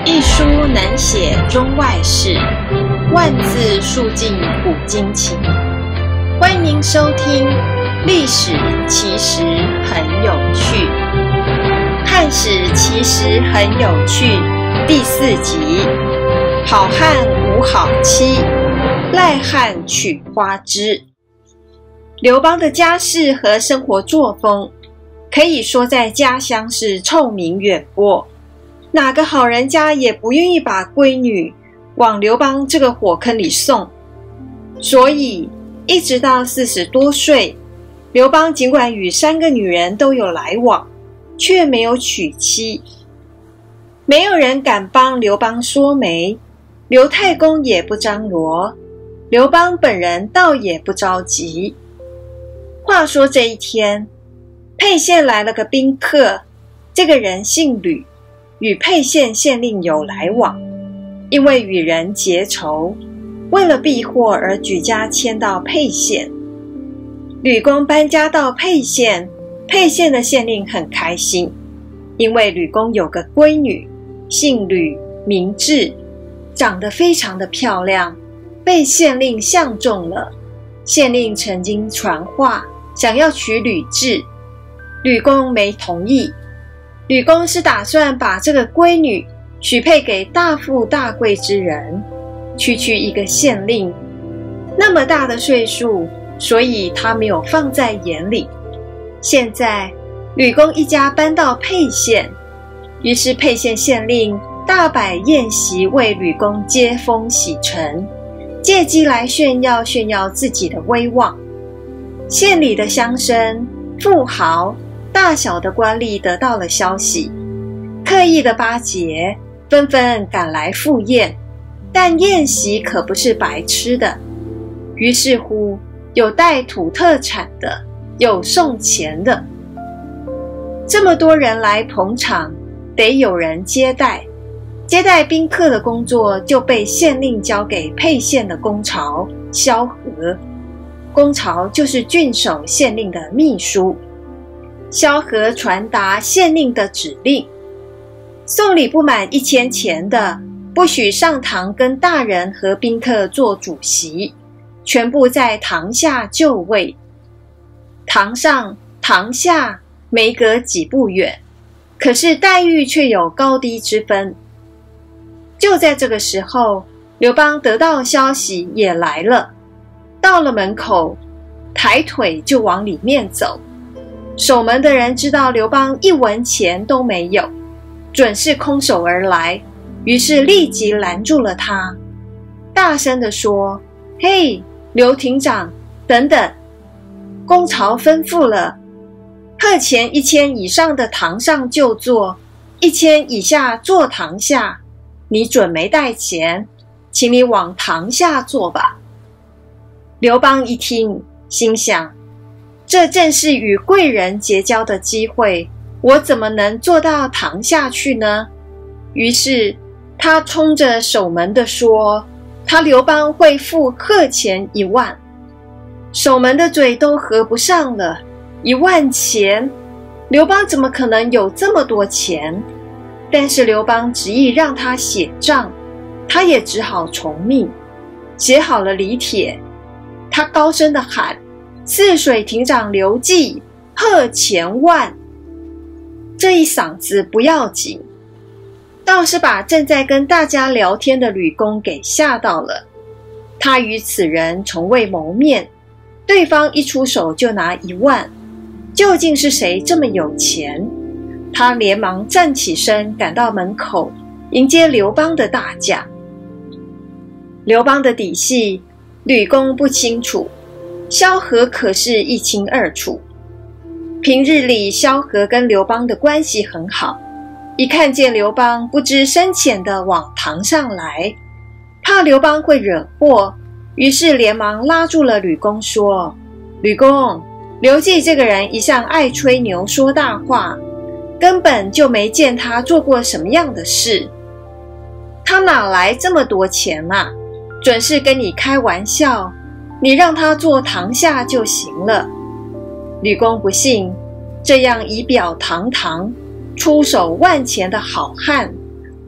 一书能写中外事，万字述尽古今情。欢迎您收听《历史其实很有趣》，汉史其实很有趣第4集：好汉无好妻，赖汉娶花枝。刘邦的家世和生活作风，可以说在家乡是臭名远播。哪个好人家也不愿意把闺女往刘邦这个火坑里送，所以一直到40多岁，刘邦尽管与3个女人都有来往，却没有娶妻。没有人敢帮刘邦说媒，刘太公也不张罗，刘邦本人倒也不着急。话说这一天，沛县来了个宾客，这个人姓吕，与沛县县令有来往，因为与人结仇，为了避祸而举家迁到沛县。吕公搬家到沛县，沛县的县令很开心，因为吕公有个闺女，姓吕，名雉，长得非常的漂亮，被县令相中了。县令曾经传话，想要娶吕雉，吕公没同意。吕公是打算把这个闺女许配给大富大贵之人，区区一个县令，那么大的岁数，所以他没有放在眼里。现在吕公一家搬到沛县，于是沛县县令大摆宴席为吕公接风洗尘，借机来炫耀自己的威望。县里的乡绅、富豪、大小的官吏得到了消息，刻意的巴结，纷纷赶来赴宴，但宴席可不是白吃的。于是乎，有带土特产的，有送钱的。这么多人来捧场，得有人接待。接待宾客的工作就被县令交给沛县的公曹萧何。公曹就是郡守县令的秘书。萧何传达县令的指令，送礼不满1000钱的，不许上堂跟大人和宾客做主席，全部在堂下就位。堂上堂下没隔几步远，可是待遇却有高低之分。就在这个时候，刘邦得到消息也来了，到了门口，抬腿就往里面走。守门的人知道刘邦1文钱都没有，准是空手而来，于是立即拦住了他，大声地说：“嘿，刘亭长，等等！公曹吩咐了，贺钱1000以上的堂上就坐，1000以下坐堂下。你准没带钱，请你往堂下坐吧。”刘邦一听，心想：这正是与贵人结交的机会，我怎么能坐到堂下去呢？于是他冲着守门的说，他刘邦会付贺钱1万。守门的嘴都合不上了，1万钱，刘邦怎么可能有这么多钱？但是刘邦执意让他写账，他也只好从命，写好了礼帖。他高声地喊：“泗水亭长刘季，贺钱万！”这一嗓子不要紧，倒是把正在跟大家聊天的吕公给吓到了。他与此人从未谋面，对方一出手就拿1万，究竟是谁这么有钱？他连忙站起身，赶到门口迎接刘邦的大驾。刘邦的底细，吕公不清楚，萧何可是一清二楚。平日里萧何跟刘邦的关系很好，一看见刘邦不知深浅地往堂上来，怕刘邦会惹祸，于是连忙拉住了吕公说：“吕公，刘季这个人一向爱吹牛说大话，根本就没见他做过什么样的事，他哪来这么多钱啊？准是跟你开玩笑，你让他坐堂下就行了。”吕公不信，这样仪表堂堂、出手万钱的好汉，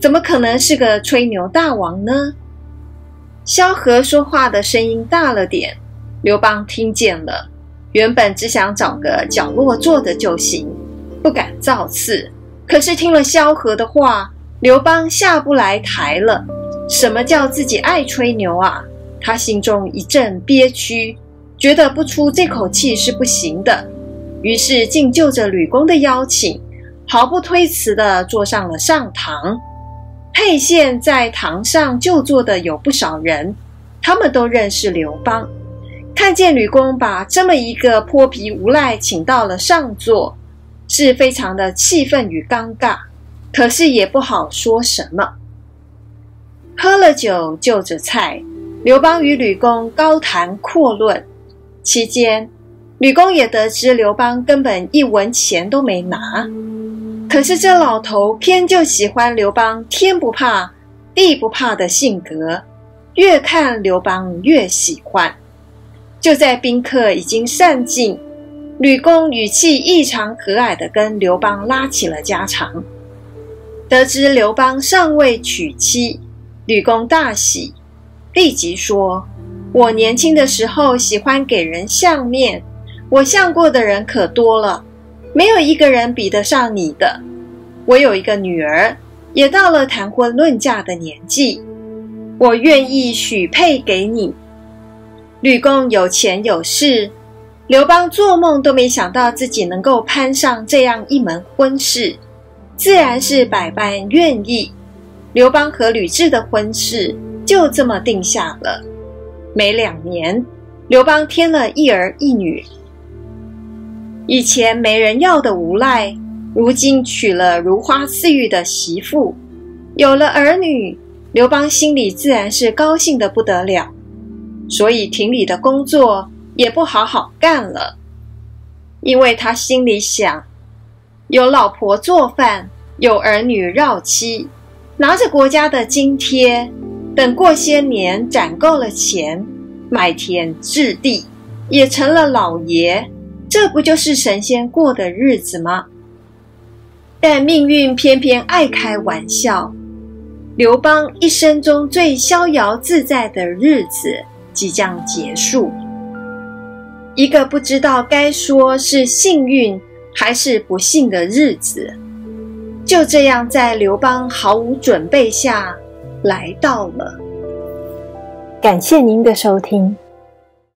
怎么可能是个吹牛大王呢？萧何说话的声音大了点，刘邦听见了，原本只想找个角落坐着就行，不敢造次。可是听了萧何的话，刘邦下不来台了。什么叫自己爱吹牛啊？他心中一阵憋屈，觉得不出这口气是不行的，于是竟就着吕公的邀请，毫不推辞地坐上了上堂。沛县在堂上就坐的有不少人，他们都认识刘邦，看见吕公把这么一个泼皮无赖请到了上座，是非常的气愤与尴尬，可是也不好说什么。喝了酒就着菜，刘邦与吕公高谈阔论，期间吕公也得知刘邦根本一文钱都没拿，可是这老头偏就喜欢刘邦天不怕地不怕的性格，越看刘邦越喜欢。就在宾客已经散尽，吕公语气异常和蔼地跟刘邦拉起了家常。得知刘邦尚未娶妻，吕公大喜，立即说：我年轻的时候喜欢给人相面，我相过的人可多了，没有一个人比得上你的。我有一个女儿，也到了谈婚论嫁的年纪，我愿意许配给你。吕公有钱有势，刘邦做梦都没想到自己能够攀上这样一门婚事，自然是百般愿意。刘邦和吕雉的婚事就这么定下了。没2年，刘邦添了一儿一女。以前没人要的无赖，如今娶了如花似玉的媳妇，有了儿女，刘邦心里自然是高兴得不得了，所以庭里的工作也不好好干了。因为他心里想，有老婆做饭，有儿女绕膝，拿着国家的津贴，等过些年攒够了钱，买田置地，也成了老爷，这不就是神仙过的日子吗？但命运偏偏爱开玩笑，刘邦一生中最逍遥自在的日子即将结束。一个不知道该说是幸运还是不幸的日子，就这样在刘邦毫无准备下来到了。感谢您的收听。